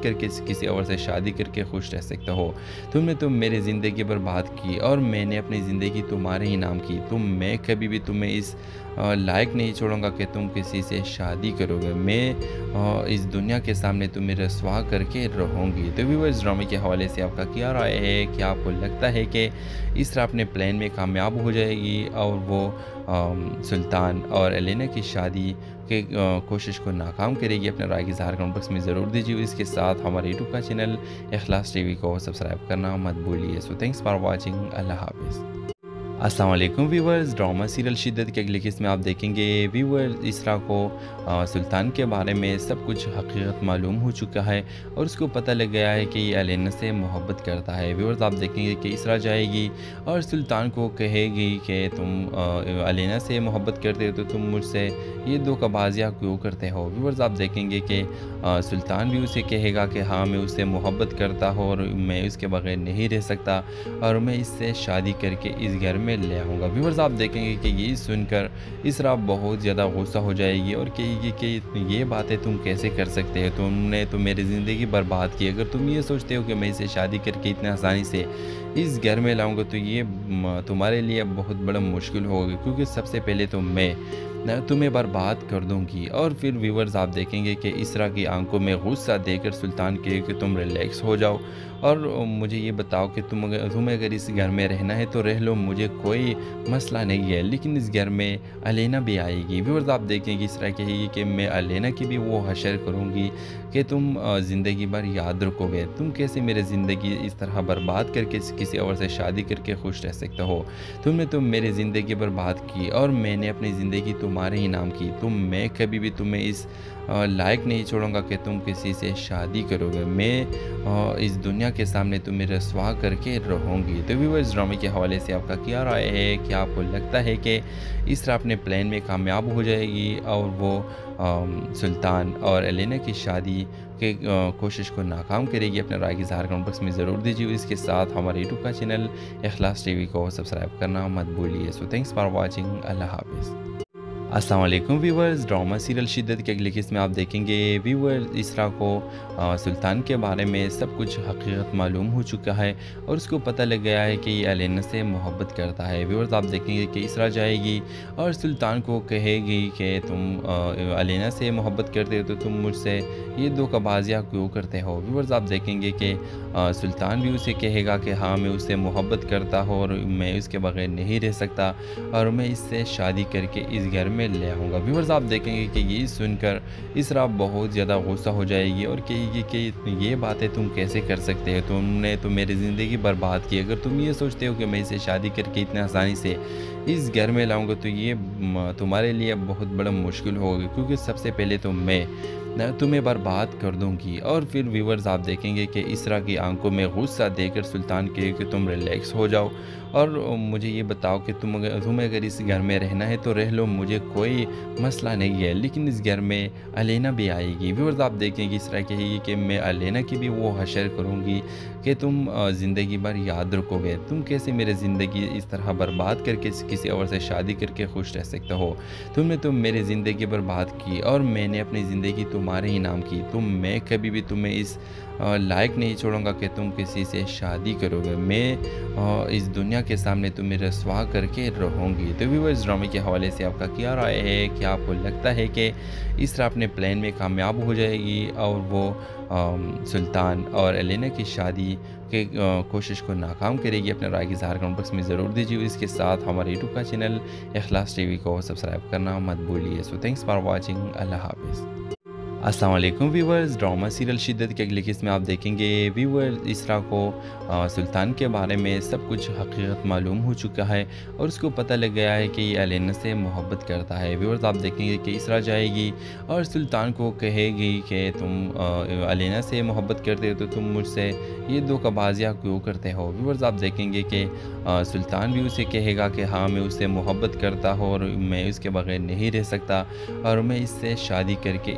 S1: किसी और से शादी करके खुश रह सकते हो। तुमने तो मेरी ज़िंदगी बर्बाद की और मैंने अपनी ज़िंदगी तुम्हारे ही नाम की। तुम मैं कभी भी तुम्हें इस अ, लायक नहीं छोड़ूंगा कि तुम किसी से शादी करोगे। मैं अ, इस दुनिया के सामने तुम्हें रसवा करके रहूँगी। तो व्यूअर्स, ड्रामे के हवाले से आपका क्या राय है? क्या आपको लगता है कि इसरा अपने प्लान में कामयाब हो जाएगी और वो अम, सुल्तान और एलेना की शादी के अ, कोशिश को नाकाम करेगी? अपने राय की इज़हार कमेंट बॉक्स में ज़रूर दीजिए। इसके साथ हमारे यूट्यूब का चैनल इखलास टीवी को सब्सक्राइब करना मत भूलिए। So thanks for watching. अल्लाह हाफिज़। अस्सलाम वालेकुम व्यूवर्स, ड्रामा सीरियल शिद्दत के अगले किस्त में आप देखेंगे व्यूवर्स इसरा को अ, सुल्तान के बारे में सब कुछ हकीकत मालूम हो चुका है और उसको पता लग गया है कि ये एलेना से मोहब्बत करता है। व्यूवर्स, आप देखेंगे कि इसरा जाएगी और सुल्तान को कहेगी कि तुम अ, एलेना से मोहब्बत करते हो तो तुम मुझसे ये धोखाबाजियाँ क्यों करते हो। व्यूवर्स, आप देखेंगे कि अ, सुल्तान भी उसे कहेगा कि हाँ, मैं उससे मोहब्बत करता हूँ और मैं उसके बगैर नहीं रह सकता और मैं इससे शादी करके इस घर में ले आऊँगा। व्यूअर्स, आप देखेंगे कि ये सुनकर इसरा बहुत ज़्यादा गुस्सा हो जाएगी और कहेगी कि ये बातें तुम कैसे कर सकते हो, तुमने तो मेरी ज़िंदगी बर्बाद की। अगर तुम ये सोचते हो कि मैं इसे शादी करके इतने आसानी से इस घर में लाऊंगा तो ये म, तुम्हारे लिए बहुत बड़ा मुश्किल होगा, क्योंकि सबसे पहले तो मैं न तुम्हें बर्बाद कर दूंगी। और फिर व्यूवर्स, आप देखेंगे कि इसरा की आंखों में गुस्सा देकर सुल्तान कहे कि तुम रिलैक्स हो जाओ और मुझे ये बताओ कि तुम अगर तुम्हें अगर इस घर में रहना है तो रह लो, मुझे कोई मसला नहीं है, लेकिन इस घर में एलेना भी आएगी। व्यूवर्स, आप देखेंगे इसरा कहेगी कि मैं एलेना की भी वो हशर करूँगी कि तुम ज़िंदगी भर याद रखोगे। तुम कैसे मेरी ज़िंदगी इस तरह बर्बाद करके किसी और से शादी करके खुश रह सकते हो। तुमने तो मेरी ज़िंदगी बर्बाद की और मैंने अपनी ज़िंदगी तुम्हारे ही नाम की। तुम मैं कभी भी तुम्हें इस अ, लायक नहीं छोड़ूंगा कि तुम किसी से शादी करोगे। मैं अ, इस दुनिया के सामने तुम्हें रसवा करके रहूँगी। तो व्यूअर्स, ड्रामे के हवाले से आपका क्या राय है? क्या आपको लगता है कि इसरा अपने प्लान में कामयाब हो जाएगी और वो अम, सुल्तान और एलेना की शादी के अ, कोशिश को नाकाम करेगी? अपने राय की इज़हार कमेंट बॉक्स में ज़रूर दीजिए। इसके साथ हमारे यूट्यूब का चैनल इखलास टीवी को सब्सक्राइब करना मत भूलिए। So thanks for watching. अल्लाह हाफिज़। अस्सलाम वालेकुम व्यूवर्स, ड्रामा सीरियल शिद्दत के अगले किस्त में आप देखेंगे व्यूवर्स इसरा को अ, सुल्तान के बारे में सब कुछ हकीकत मालूम हो चुका है और उसको पता लग गया है कि ये एलेना से मोहब्बत करता है। व्यूवर्स, आप देखेंगे कि इसरा जाएगी और सुल्तान को कहेगी कि तुम अ, एलेना से मोहब्बत करते हो तो तुम मुझसे ये धोखाबाजियाँ क्यों करते हो। व्यूवर्स, आप देखेंगे कि अ, सुल्तान भी उसे कहेगा कि हाँ, मैं उससे मोहब्बत करता हूँ और मैं उसके बगैर नहीं रह सकता और मैं इससे शादी करके इस घर में ले आऊँगा। व्यूवर्स, आप देखेंगे कि ये सुनकर इसरा बहुत ज़्यादा गुस्सा हो जाएगी और कहेगी कि ये बातें तुम कैसे कर सकते हो, तुमने तो मेरी ज़िंदगी बर्बाद की। अगर तुम ये सोचते हो कि मैं इसे शादी करके इतने आसानी से इस घर में लाऊंगा तो ये म, तुम्हारे लिए बहुत बड़ा मुश्किल होगा, क्योंकि सबसे पहले तो मैं न तुम्हें बर्बाद कर दूंगी। और फिर व्यूवर्स, आप देखेंगे कि इसरा की आंखों में गुस्सा देकर सुल्तान कहे कि तुम रिलैक्स हो जाओ और मुझे ये बताओ कि तुम अगर तुम्हें अगर इस घर में रहना है तो रह लो, मुझे कोई मसला नहीं है, लेकिन इस घर में एलेना भी आएगी। व्यूवर्स, आप देखेंगे इसरा कहेगी कि मैं एलेना की भी वो हशर करूँगी कि तुम ज़िंदगी भर याद रखोगे। तुम कैसे मेरी ज़िंदगी इस तरह बर्बाद करके किसी और से शादी करके खुश रह सकते हो। तुमने तो मेरी ज़िंदगी बर्बाद की और मैंने अपनी ज़िंदगी तुम्हारे ही नाम की। तुम मैं कभी भी तुम्हें इस अ, लायक नहीं छोड़ूंगा कि तुम किसी से शादी करोगे। मैं अ, इस दुनिया के सामने तुम्हें रसवा करके रहूँगी। तो व्यूअर्स, ड्रामे के हवाले से आपका क्या राय है? क्या आपको लगता है कि इसरा अपने प्लान में कामयाब हो जाएगी और वो अम, सुल्तान और एलेना की शादी के अ, कोशिश को नाकाम करेगी? अपने राय की इज़हार कमेंट बॉक्स में ज़रूर दीजिए। इसके साथ हमारे यूट्यूब का चैनल इखलास टीवी को सब्सक्राइब करना मत भूलिए। So thanks for watching. अल्लाह हाफिज़। अस्सलाम वालेकुम व्यूवर्स, ड्रामा सीरियल शिद्दत के अगले किस्त में आप देखेंगे व्यूवर्स इसरा को अ, सुल्तान के बारे में सब कुछ हकीकत मालूम हो चुका है और उसको पता लग गया है कि ये एलेना से मोहब्बत करता है। व्यूवर्स, आप देखेंगे कि इसरा जाएगी और सुल्तान को कहेगी कि तुम अ, एलेना से मोहब्बत करते हो तो तुम मुझसे ये धोखाबाजियाँ क्यों करते हो। व्यूवर्स, आप देखेंगे कि अ, सुल्तान भी उसे कहेगा कि हाँ, मैं उससे मोहब्बत करता हूँ और मैं उसके बगैर नहीं रह सकता और मैं इससे शादी करके इस घर में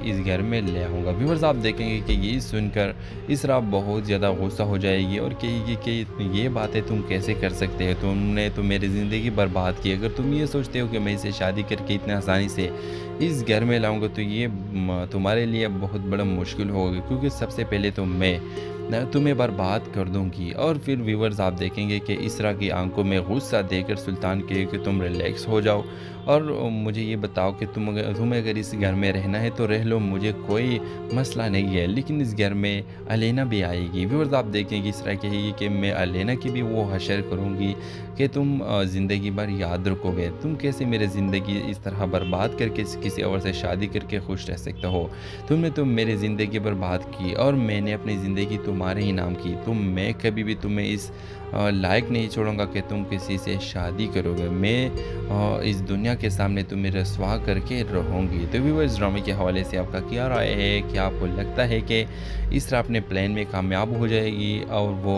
S1: में ले आऊँगा। व्यूअर्स आप देखेंगे कि ये सुनकर इसरा बहुत ज़्यादा गुस्सा हो जाएगी और कहेगी कि ये बातें तुम कैसे कर सकते हो, तुमने तो मेरी ज़िंदगी बर्बाद की। अगर तुम ये सोचते हो कि मैं इसे शादी करके इतने आसानी से इस घर में लाऊंगा तो ये म, तुम्हारे लिए बहुत बड़ा मुश्किल होगा, क्योंकि सबसे पहले तो मैं न तुम्हें बर्बाद कर दूंगी। और फिर व्यूवर्स आप देखेंगे कि इसरा की आंखों में गुस्सा देकर सुल्तान कहे कि तुम रिलैक्स हो जाओ और मुझे ये बताओ कि तुम अगर तुम्हें अगर इस घर में रहना है तो रह लो, मुझे कोई मसला नहीं है, लेकिन इस घर में अलेना भी आएगी। व्यूवर्स आप देखेंगे इसरा कहेगी कि मैं अलेना की भी वो हशर करूँगी कि तुम ज़िंदगी भर याद रखोगे, तुम कैसे मेरी ज़िंदगी इस तरह बर्बाद करके किसी और से शादी करके खुश रह सकते हो। तुमने तो मेरी ज़िंदगी बर्बाद की और मैंने अपनी ज़िंदगी तुम्हारे ही नाम की। तुम मैं कभी भी तुम्हें इस लायक नहीं छोड़ूंगा कि तुम किसी से शादी करोगे। मैं इस दुनिया के सामने तुम्हें रसवा करके रहूँगी। तो व्यूअर्स ड्रामे के हवाले से आपका क्या राय है? क्या आपको लगता है कि इसरा अपने प्लान में कामयाब हो जाएगी और वो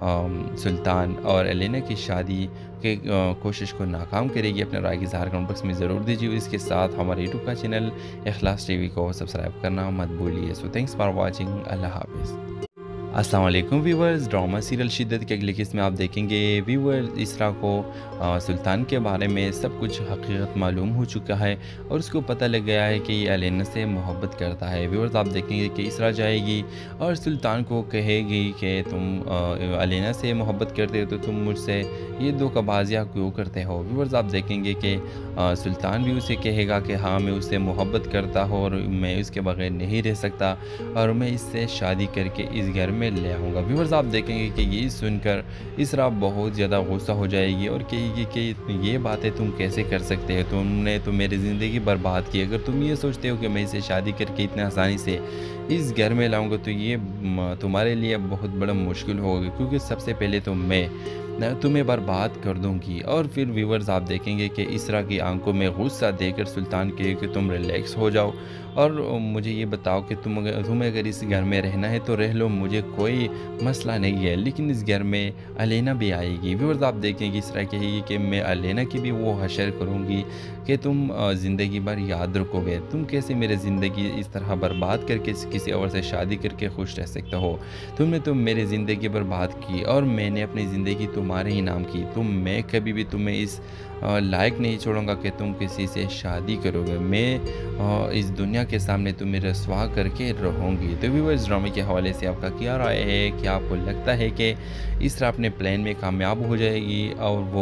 S1: सुल्तान और एलेना की शादी के कोशिश को नाकाम करेगी? अपने राय की इज़हार कमेंट बॉक्स में ज़रूर दीजिए। इसके साथ हमारे यूट्यूब का चैनल इखलास टीवी को सब्सक्राइब करना मत भूलिए। So thanks for watching. अल्लाह हाफिज़। अस्सलाम वालेकुम व्यूवर्स, ड्रामा सीरियल शिद्दत के अगले किस्त में आप देखेंगे व्यूवर्स इसरा को आ, सुल्तान के बारे में सब कुछ हकीकत मालूम हो चुका है और उसको पता लग गया है कि ये अलेना से मोहब्बत करता है। व्यूवर्स आप देखेंगे कि इसरा जाएगी और सुल्तान को कहेगी कि तुम आ, अलेना से मोहब्बत करते हो तो तुम मुझसे ये धोखाबाजियाँ क्यों करते हो। व्यूवर्स आप देखेंगे कि सुल्तान भी उसे कहेगा कि हाँ मैं उससे मोहब्बत करता हूँ और मैं उसके बगैर नहीं रह सकता और मैं इससे शादी करके इस घर में ले आऊँगा। व्यूवर्स आप देखेंगे कि ये सुनकर इसरा बहुत ज़्यादा गुस्सा हो जाएगी और कहेगी कि ये बातें तुम कैसे कर सकते हो, तुमने तो मेरी ज़िंदगी बर्बाद की। अगर तुम ये सोचते हो कि मैं इसे शादी करके इतने आसानी से इस घर में लाऊंगा तो ये तुम्हारे लिए बहुत बड़ा मुश्किल होगा, क्योंकि सबसे पहले तो मैं तुम्हें बर्बाद कर दूंगी। और फिर व्यूवर्स आप देखेंगे कि इसरा की आंखों में गुस्सा देकर सुल्तान कहे कि तुम रिलैक्स हो जाओ और मुझे ये बताओ कि तुम अगर तुम्हें अगर इस घर में रहना है तो रह लो, मुझे कोई मसला नहीं है, लेकिन इस घर में अलेना भी आएगी। व्यूवर्स आप देखेंगे इसरा कहेगी कि मैं अलेना की भी वो हशर करूँगी कि तुम ज़िंदगी भर याद रखोगे, तुम कैसे मेरी ज़िंदगी इस तरह बर्बाद करके किसी और से शादी करके खुश रह सकते हो। तुमने तो मेरी ज़िंदगी बर्बाद की और मैंने अपनी ज़िंदगी तुम्हारे ही नाम की। तुम मैं कभी भी तुम्हें इस लायक नहीं छोड़ूंगा कि तुम किसी से शादी करोगे। मैं इस दुनिया के सामने तुम्हें रसवा करके रहूँगी। तो व्यूअर्स ड्रामे के हवाले से आपका क्या राय है? क्या आपको लगता है कि इसरा अपने प्लान में कामयाब हो जाएगी और वो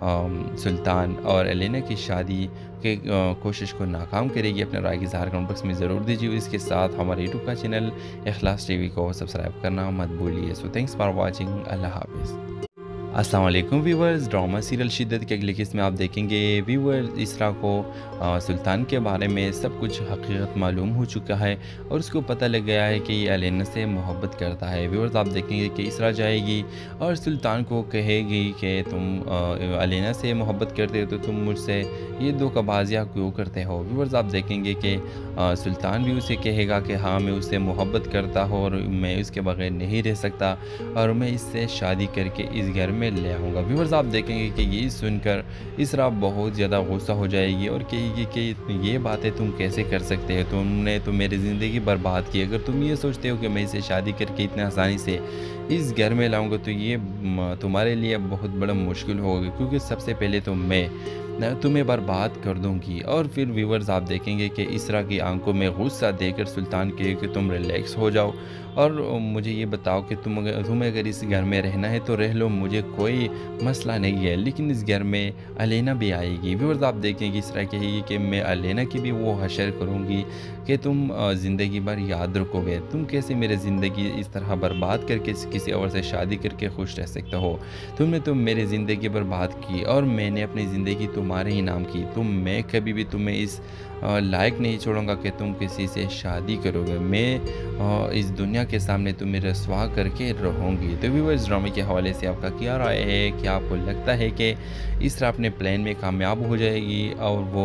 S1: सुल्तान और एलेना की शादी के कोशिश को नाकाम करेगी? अपने राय की इज़हार कमेंट बॉक्स में ज़रूर दीजिए। इसके साथ हमारे यूट्यूब का चैनल इखलास टीवी को सब्सक्राइब करना मत भूलिए। So thanks for watching. अल्लाह हाफिज़। अस्सलाम वालेकुम व्यूवर्स, ड्रामा सीरियल शिद्दत के अगले किस्त में आप देखेंगे व्यूवर्स इसरा को आ, सुल्तान के बारे में सब कुछ हकीकत मालूम हो चुका है और उसको पता लग गया है कि ये अलेना से मोहब्बत करता है। व्यूवर्स आप देखेंगे कि इसरा जाएगी और सुल्तान को कहेगी कि तुम आ, अलेना से मोहब्बत करते हो तो तुम मुझसे ये धोखाबाजियाँ क्यों करते हो। व्यूवर्स आप देखेंगे कि सुल्तान भी उसे कहेगा कि हाँ मैं उससे मोहब्बत करता हूँ और मैं उसके बगैर नहीं रह सकता और मैं इससे शादी करके इस घर में ले आऊँगा। व्यूवर्स आप देखेंगे कि ये सुनकर इसरा बहुत ज़्यादा गुस्सा हो जाएगी और कहेगी कि ये बातें तुम कैसे कर सकते हो, तुमने तो मेरी ज़िंदगी बर्बाद की। अगर तुम ये सोचते हो कि मैं इसे शादी करके इतने आसानी से इस घर में लाऊंगा तो ये तुम्हारे लिए बहुत बड़ा मुश्किल होगा, क्योंकि सबसे पहले तो मैं तुम्हें बर्बाद कर दूंगी। और फिर व्यूवर्स आप देखेंगे कि इसरा की आंखों में गुस्सा देकर सुल्तान कहे कि तुम रिलैक्स हो जाओ और मुझे ये बताओ कि तुम अगर तुम्हें अगर इस घर में रहना है तो रह लो, मुझे कोई मसला नहीं है, लेकिन इस घर में अलेना भी आएगी। व्यूवर्स आप देखेंगे इसरा कहेगी कि मैं अलेना की भी वो हशर करूँगी कि तुम ज़िंदगी भर याद रखोगे, तुम कैसे मेरी ज़िंदगी इस तरह बर्बाद करके किसी और से शादी करके खुश रह सकते हो। तुमने तो मेरी ज़िंदगी बर्बाद की और मैंने अपनी ज़िंदगी तुम्हारे ही नाम की। तुम मैं कभी भी तुम्हें इस लायक नहीं छोड़ूंगा कि तुम किसी से शादी करोगे। मैं इस दुनिया के सामने तुम्हें रसवा करके रहूँगी। तो व्यूअर्स ड्रामे के हवाले से आपका क्या राय है? क्या आपको लगता है कि इसरा अपने प्लान में कामयाब हो जाएगी और वो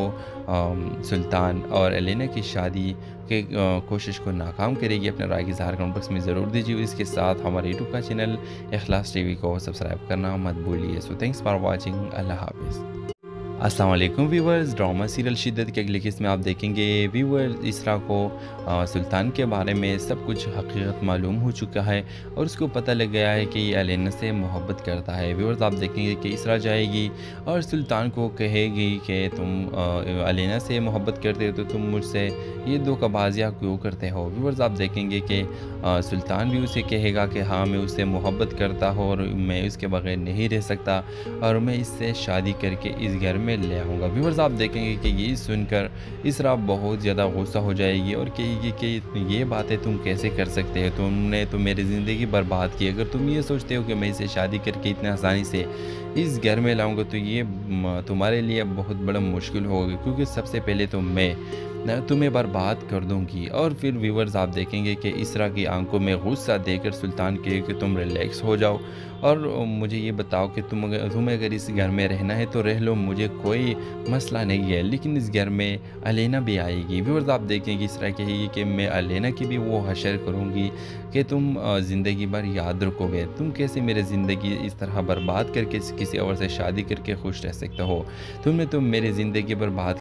S1: सुल्तान और एलेना की शादी के कोशिश को नाकाम करेगी? अपने राय की इज़हार कमेंट बॉक्स में ज़रूर दीजिए। इसके साथ हमारे यूट्यूब का चैनल इखलास टीवी को सब्सक्राइब करना मत भूलिए। So thanks for watching. अल्लाह हाफिज़। अस्सलाम वालेकुम व्यूवर्स। ड्रामा सीरियल शिद्दत के अगली किस्त में आप देखेंगे व्यूवर्स इसरा को अ, सुल्तान के बारे में सब कुछ हकीकत मालूम हो चुका है और उसको पता लग गया है कि ये अलेना से मोहब्बत करता है। व्यूवर्स आप देखेंगे कि इसरा जाएगी और सुल्तान को कहेगी कि तुम अ, अलेना से मोहब्बत करते हो तो तुम मुझसे ये धोखाबाजियाँ क्यों करते हो। व्यूवर्स आप देखेंगे कि अ, सुल्तान भी उसे कहेगा कि हाँ मैं उससे मोहब्बत करता हूँ और मैं उसके बगैर नहीं रह सकता और मैं इससे शादी करके इस घर में ले आऊँगा। व्यूवर्स आप देखेंगे कि ये सुनकर इसरा बहुत ज़्यादा गुस्सा हो जाएगी और कहेगी कि ये बातें तुम कैसे कर सकते हो, तुमने तो मेरी ज़िंदगी बर्बाद की। अगर तुम ये सोचते हो कि मैं इसे शादी करके इतने आसानी से इस घर में लाऊंगा तो ये म, तुम्हारे लिए बहुत बड़ा मुश्किल होगा, क्योंकि सबसे पहले तो मैं न तुम्हें बर्बाद कर दूंगी। और फिर व्यूवर्स आप देखेंगे कि इसरा की आंखों में गुस्सा देकर सुल्तान कहे कि तुम रिलैक्स हो जाओ और मुझे ये बताओ कि तुम अगर तुम्हें अगर इस घर में रहना है तो रह लो, मुझे कोई मसला नहीं है, लेकिन इस घर में अलेना भी आएगी। व्यूवर्स आप देखेंगे इसरा कहेगी कि मैं अलेना की भी वो हशर करूँगी कि तुम ज़िंदगी भर याद रखोगे, तुम कैसे मेरी ज़िंदगी इस तरह बर्बाद करके किसी और से शादी करके खुश रह सकते हो, तुमने तो मेरी ज़िंदगी बर्बाद